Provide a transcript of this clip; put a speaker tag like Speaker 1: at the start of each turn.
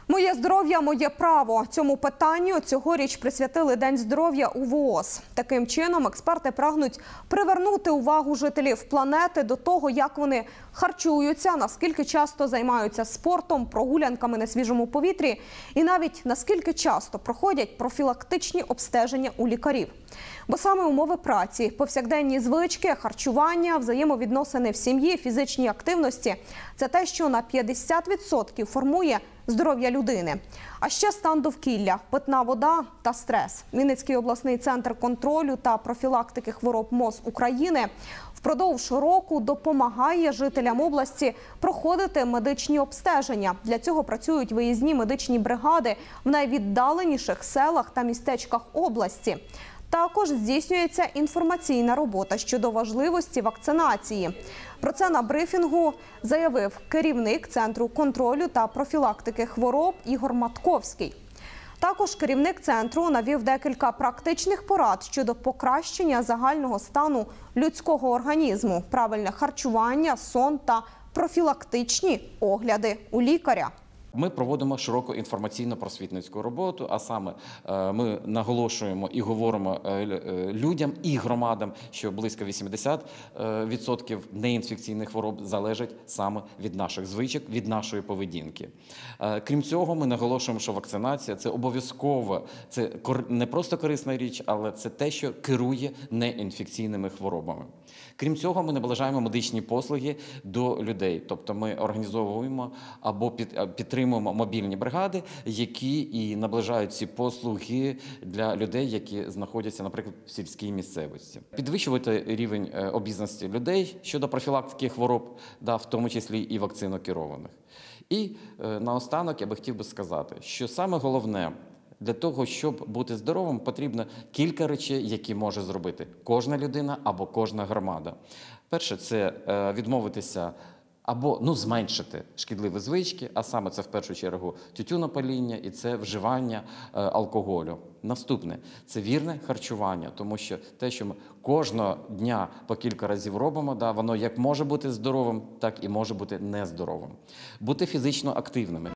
Speaker 1: Моє здоров'я – моє право. Цьому питанню цьогоріч присвятили День здоров'я у ВООЗ. Таким чином, експерти прагнуть привернути увагу жителів планети до того, як вони харчуються, наскільки часто займаються спортом, прогулянками на свіжому повітрі і навіть наскільки часто проходять профілактичні обстеження у лікарів. Бо саме умови праці, повсякденні звички, харчування, взаємовідносини в сім'ї, фізичні активності – це те, що на 50% формує здоров'я людини. А ще стан довкілля, питна вода та стрес. Вінницький обласний центр контролю та профілактики хвороб МОЗ України впродовж року допомагає жителям області проходити медичні обстеження. Для цього працюють виїзні медичні бригади в найвіддаленіших селах та містечках області. Також здійснюється інформаційна робота щодо важливості вакцинації. Про це на брифінгу заявив керівник Центру контролю та профілактики хвороб Ігор Матковський. Також керівник центру навів декілька практичних порад щодо покращення загального стану людського організму, правильне харчування, сон та профілактичні огляди у лікаря.
Speaker 2: Ми проводимо широку інформаційно-просвітницьку роботу, а саме ми наголошуємо і говоримо людям і громадам, що близько 80% неінфекційних хвороб залежать саме від наших звичок, від нашої поведінки. Крім цього, ми наголошуємо, що вакцинація – це обов'язково, це не просто корисна річ, але це те, що керує неінфекційними хворобами. Крім цього, ми наближаємо медичні послуги до людей, тобто ми організовуємо або підтримуємо мобільні бригади, які і наближають ці послуги для людей, які знаходяться, наприклад, в сільській місцевості. Підвищувати рівень обізнаності людей щодо профілактики хвороб, в тому числі і вакцинокерованих. І наостанок я би хотів сказати, що саме головне – для того, щоб бути здоровим, потрібно кілька речей, які може зробити кожна людина або кожна громада. Перше – це відмовитися або зменшити шкідливі звички, а саме це в першу чергу тютюнопаління і це вживання алкоголю. Наступне – це вірне харчування, тому що те, що ми кожного дня по кілька разів робимо, воно як може бути здоровим, так і може бути нездоровим. Бути фізично активними.